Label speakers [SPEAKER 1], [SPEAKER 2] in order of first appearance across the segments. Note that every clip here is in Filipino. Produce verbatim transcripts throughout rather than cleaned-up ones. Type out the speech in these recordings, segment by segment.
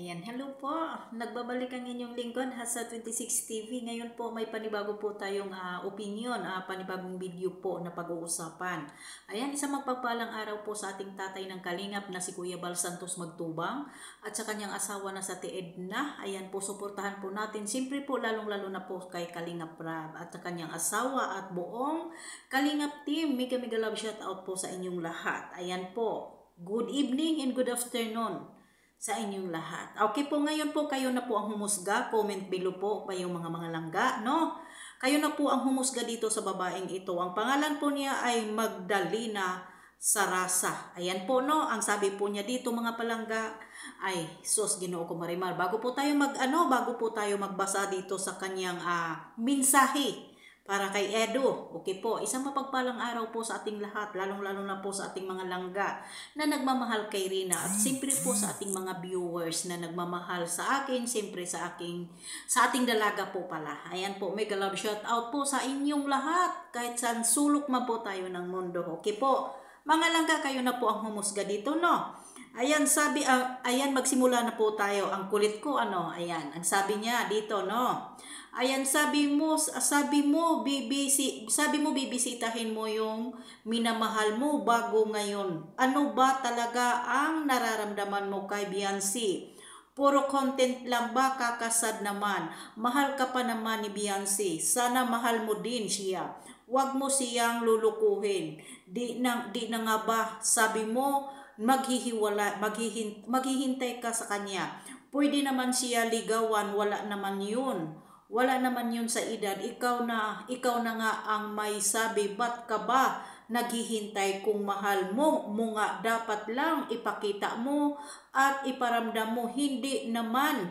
[SPEAKER 1] Ayan, hello po. Nagbabalik ang inyong lingkod, Hasa twenty-six T V. Ngayon po may panibago po tayong uh, opinion, uh, panibagong video po na pag-uusapan. Ayan, isang magpagpalang araw po sa ating tatay ng kalingap na si Kuya Bal Santos Magtubang at sa kanyang asawa na sa Tied na. Ayan po, suportahan po natin. Siyempre po, lalong-lalo na po kay Kalingap Rab at sa kanyang asawa at buong Kalingap team. Mega mega love shout out po sa inyong lahat. Ayan po, good evening and good afternoon sa inyong lahat. Okay po, ngayon po kayo na po ang humusga. Comment below po kayong mga mga langga, no? Kayo na po ang humusga dito sa babaeng ito. Ang pangalan po niya ay Magdalena Sarasa. Ayan po, no? Ang sabi po niya dito mga palangga ay, sus, Ginoo ko Marimar. Bago po tayo mag ano, bago po tayo magbasa dito sa kanyang uh, mensahe para kay Edo. Okay po, isang mapagpalang araw po sa ating lahat, lalong-lalo na po sa ating mga langga na nagmamahal kay Rina at siyempre po sa ating mga viewers na nagmamahal sa akin, siyempre sa aking sa ating dalaga po pala. Ayan po, mega love shout out po sa inyong lahat kahit saan sulok man po tayo ng mundo. Okay po, mga langga, kayo na po ang humusga dito, no? Ayan, sabi, uh, ayan, magsimula na po tayo. Ang kulit ko, ano, ayan, ang sabi niya dito, no? Ayan, sabi mo, sabi mo, bibisi, sabi mo, bibisitahin mo yung minamahal mo bago ngayon. Ano ba talaga ang nararamdaman mo kay Beyonce? Puro content lang ba, kakasad naman? Mahal ka pa naman ni Beyonce. Sana mahal mo din siya. Huwag mo siyang lulukuhin. Di na, di na nga ba, sabi mo, maghihiwala, maghihin, maghihintay ka sa kanya. Pwede naman siya ligawan, wala naman yun. Wala naman yun sa edad. Ikaw na, ikaw na nga ang may sabi, ba't ka ba naghihintay kung mahal mo? Mo nga dapat lang ipakita mo at iparamdam mo. Hindi naman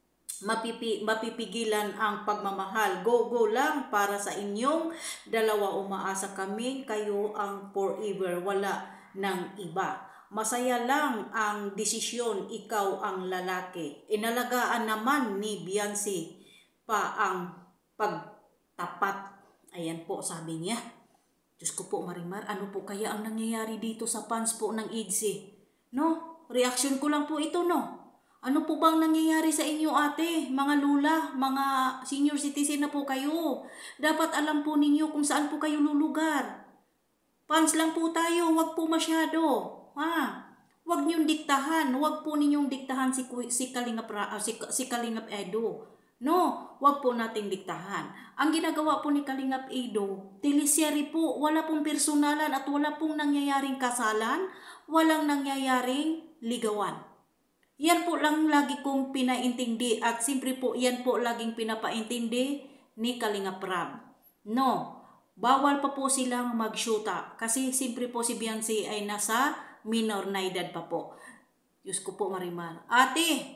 [SPEAKER 1] mapipi, mapipigilan ang pagmamahal. Go, go lang para sa inyong dalawa. Umaasa kami, kayo ang forever. Wala ng iba. Masaya lang ang desisyon, ikaw ang lalaki. Inalagaan naman ni Beyonce pa ang pagtapat. Ayan po, sabi niya. Diyos ko po, Marimar, ano po kaya ang nangyayari dito sa fans po ng I D S E? No? Reaction ko lang po ito, no? Ano po bang nangyayari sa inyo, ate? Mga lula, mga senior citizen na po kayo. Dapat alam po ninyo kung saan po kayo lulugar. Fans lang po tayo, wag po masyado. Ha? Wag niyong diktahan, wag po ninyong diktahan si, si, Kalingap, uh, si, si Kalingap Edo. No, wag po nating diktahan. Ang ginagawa po ni Kalingap Edo, teleserye po, wala pong personalan at wala pong nangyayaring kasalan, walang nangyayaring ligawan. Yan po lang lagi kong pinaintindi at siyempre po yan po laging pinapaintindi ni Kalingap Rab. No, bawal pa po silang mag-shoota kasi siyempre po si Beyonce ay nasa minor na edad pa po. Diyos ko po, Marimar. Ate,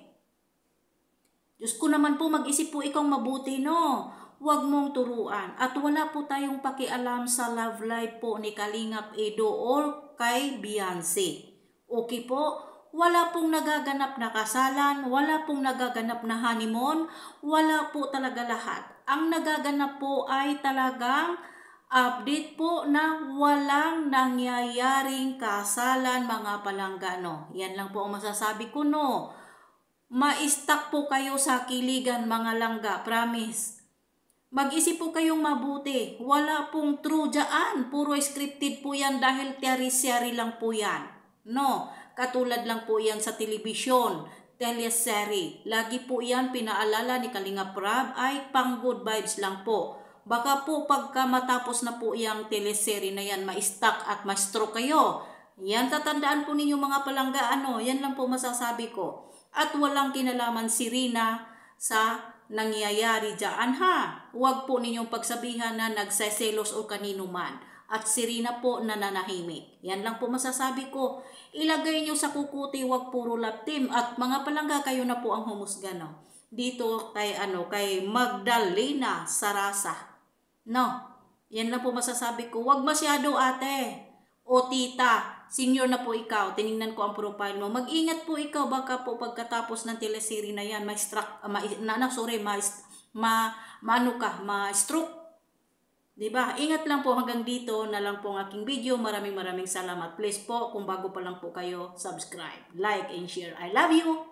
[SPEAKER 1] Diyos ko naman po, mag-isip po ikaw mabuti, no? Huwag mong turuan. At wala po tayong pakialam sa love life po ni Kalingap Edo or kay Beyonce. Okay po? Wala pong nagaganap na kasalan, wala pong nagaganap na honeymoon, wala po talaga lahat. Ang nagaganap po ay talagang update po na walang nangyayaring kasalan, mga palanggano. Yan lang po ang masasabi ko, no? Ma-stuck po kayo sa kiligan, mga langga, promise. Mag-isip po kayong mabuti. Wala pong true dyan. Puro scripted po yan dahil teresyari lang po yan. No, katulad lang po yan sa telebisyon, teleserye. Lagi po yan pinaalala ni Kalingap Rab ay pang good vibes lang po. Baka po pagka matapos na po yung teleserye na yan, ma-stuck at ma-stroke kayo. Yan, tatandaan po ninyo mga palangga, ano, yan lang po masasabi ko. At walang kinalaman si Rina sa nangyayari dyan, ha? Huwag po ninyong pagsabihan na nagseselos o kanino man. At si Rina po nananahimik. Yan lang po masasabi ko. Ilagay nyo sa kukuti, huwag puro love team. At mga palangga, kayo na po ang humusga, no? Dito kay, ano, kay Magdalena Sarasa. No? Yan lang po masasabi ko. Huwag masyado, ate. O tita, senior na po ikaw, tiningnan ko ang profile mo. Mag-ingat po ikaw, baka po pagkatapos ng teleserye na yan, may struck, uh, ma, na, na, sorry, ma, ma, maano ka, ma-stroke. Diba? Ingat lang po, hanggang dito na lang po ang aking video. Maraming maraming salamat. Please po, kung bago pa lang po kayo, subscribe, like, and share. I love you!